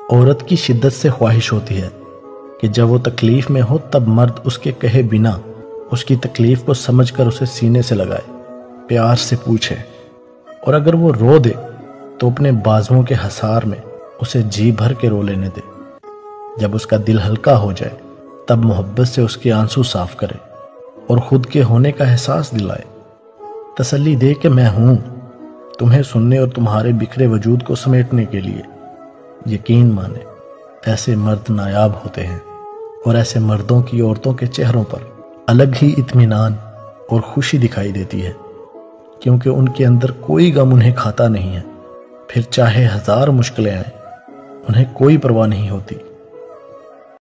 औरत की शिद्दत से ख्वाहिश होती है कि जब वो तकलीफ में हो तब मर्द उसके कहे बिना उसकी तकलीफ को समझकर उसे सीने से लगाए, प्यार से पूछे, और अगर वो रो दे तो अपने बाजुओं के हसार में उसे जी भर के रो लेने दे। जब उसका दिल हल्का हो जाए तब मोहब्बत से उसके आंसू साफ करे और खुद के होने का एहसास दिलाए। तसल्ली दे कि मैं हूं, तुम्हें सुनने और तुम्हारे बिखरे वजूद को समेटने के लिए। यकीन माने, ऐसे मर्द नायाब होते हैं और ऐसे मर्दों की औरतों के चेहरों पर अलग ही इत्मीनान और खुशी दिखाई देती है, क्योंकि उनके अंदर कोई गम उन्हें खाता नहीं है। फिर चाहे 1000 मुश्किलें आए, उन्हें कोई परवाह नहीं होती।